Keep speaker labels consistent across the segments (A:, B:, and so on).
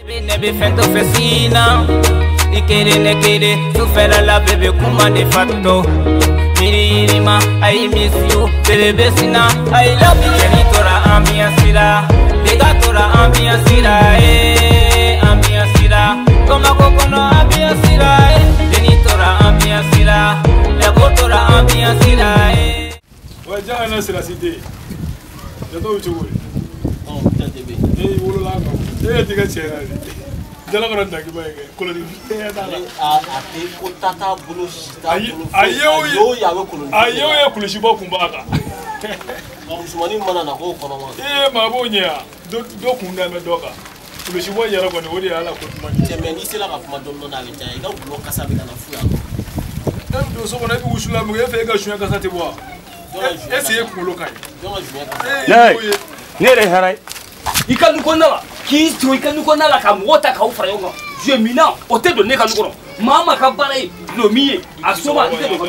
A: Nebe fento fesina ikere nekere sufera la bebe kuma de fatto mirima I miss you bebe sina I love you yani tora amia sira dega tora amia sira amia sira koma kokono amia sira yani tora amia sira lego tora amia sira
B: waja na sira side jato uchuguri
C: Tebe.
B: wolo la ko diga chera jala ko ndaki baye koloni
C: ate ko tata bulu
B: ayo
C: ya we koloni
B: ayo ya kulishi bo kumbaka
C: musumani mana na ko kono ma
B: mabonya do kunda me doka kulishi bo yara ko ne wodi ala ko tuma
C: teme ni sela ka kuma donno na le jai ga bulo kasa be kana fuya
B: do so ko na bi usula mo ye fe ga shuya kasa te bo ese kulo kai
C: donno juya
D: nere harai ikanu konala ki to ikanu konala ka mota ka ufra yonga je mina o te do ne ka nuko mama ka bare no miye asoma te do ko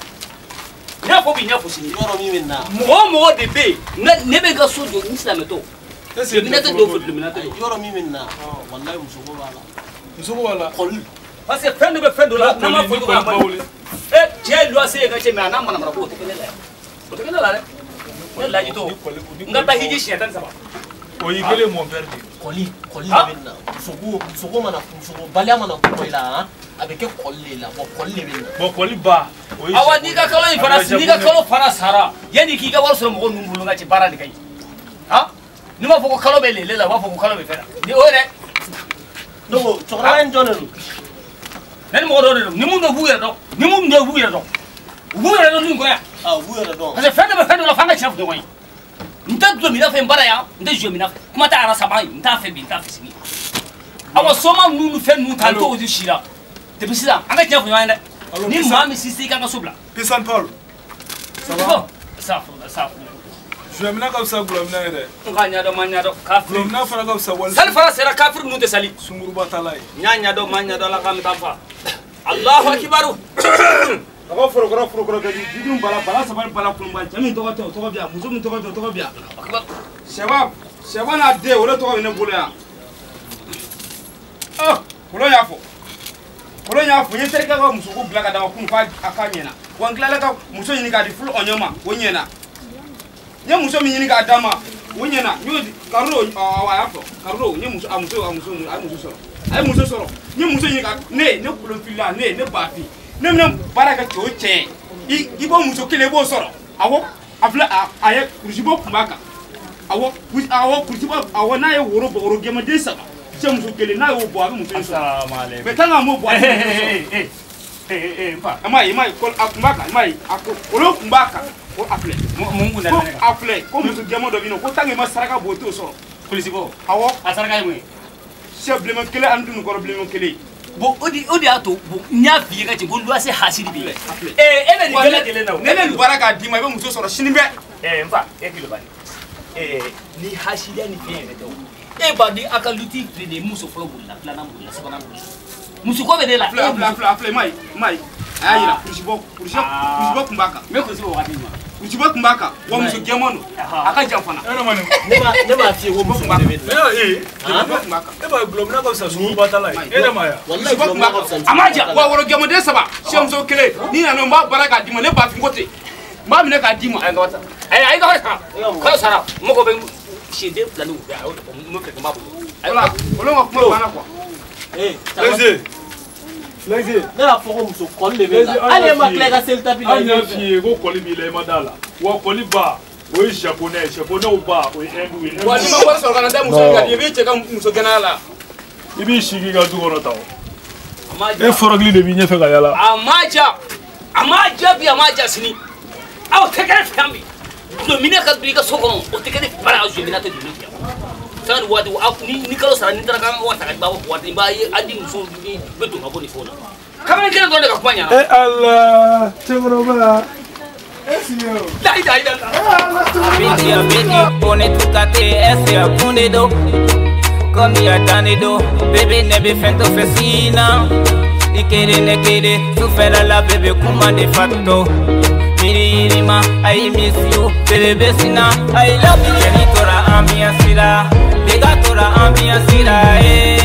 D: ya ko bi nya fo sini
C: yoro mi menna
D: mo de be ne be ga so do islam to
B: ese
D: ne te do fo de mina te
C: yoro mi menna wallahi musugo wala
B: kol
D: parce que fendo be fendo la na ma fo ko ba je lo ase ga che me ana mana mara ko te kene la ne la jito ngata hiji shetan saba
B: o yigele mo perdi
C: koli menna musugo mana musugo balya mana ko ila avec koli la koli menna
B: bo koli ba
D: awa ni ka kalo ifara ni ka kalo fara sara yani ki ga warso mo num bulu ngati bara ni kai ha ni ma foko kalo be lele la ma foko kalo be fera ni ore
C: do chokra en jonelu
D: nen mo do ni mu no buya do ni mu no buya do buya do ni ko ya
C: buya do
D: parce que fenda la fanga chef de wai nta do mi na fe mbara ya nta jo mi na kuma ta ara sabai nta fe bi nta fe sini awa soma nunu fe nu kan to di shira de bisida anga chef de wai ni mami sisi kan sobla
B: Pisan Paul
D: ça va ça
B: je amina ka sa gula mina ere
D: nganya do manya do kafir
B: na fara ka sa wal
D: sal fara sera kafir nu te sali
B: sunguru batalai
D: nyanya do manya do la kam tamfa Allahu akbar
E: Ako foro ka di bala sabar bala kulumba jami to biya muso mun to biya shabab na de wala to ne bolo ya kolo ya fo yete ka muso ko blaka da ko fa akanyena wangla la ka muso yini ka di ful onyoma wonyena nya muso mi yini ka dama wonyena nyo karo ya fo karo nya muso muso soro nya muso yini ka ne kulo filla ne bafi nem baraka to che ibo muso kele bo soro awo afla aye kurjibo kumbaka awo kurjibo awo na ye woro gema de saba che muso kele na yo bo abi muso
D: assalamu alaykum
E: betanga mo bo
D: pa
E: amai kol kumbaka amai akolo kumbaka ko afle
D: mungu na
E: ko afle ko muso gema do bino ko tangi masaraka bo to soro
D: kulisibo
E: awo
D: asaraka mu
E: chef blema kele andu ko blema kele
D: bo odi ato bo nya fi ga go lu ase hasidi bi ebe ni gele gele na
E: nene baraka di ma be muso soro shinimbe
D: mfa kilo bani ni hasidi ni fi ebe to ba di akaluti de muso folo bulla plana bulla sabana bulla muso ko be de la
E: afle mai ayira kurjibo kumbaka
D: me ko sibo wati ma
E: kurjibo kumbaka wa muso gemono aka jamfana
C: ne ba fi wo muso
E: kumbaka
B: ba glom na ka sa sunguru batalai maya
C: wallahi kumbaka
E: amaja wa woro gemode saba shemso kele ni na no ba baraka di ma ne ba fi ngote ba mi ne ka di ma
D: ay ka sara mo ko be shede planu ya mo ke ma bu
E: wala kuma bana kwa
B: Lazy
C: ne la foko muso koli be la ale ma kle ka sel tapi la
B: anya fi go koli bi le madala wa koli ba o japonais o ba o endu
E: wa ni ma wala so kana da muso ga di be che ka muso ganala
B: ibi shigi ga du kono taw e forogli de bi nyefe ga yala
D: amaja sini aw tekere fambi do mina ka bi ka sokono o tekere para azu mina te dunia tan wadi ni kalo sara ni tara kan wata ka bawo wadi ba yi adi muso ni beto ka boni fona kamera kene do de ka kwanya
B: Allah tegoro ba esio
D: dai
A: Bidi pone tukate ese apunde do Komi ya tane do Bebe nebe fento fesina Ikere nekere Sufera la bebe kuma de facto Mirima I miss you Bebe sina I love you Yani tora amia sira Dega tora amia sira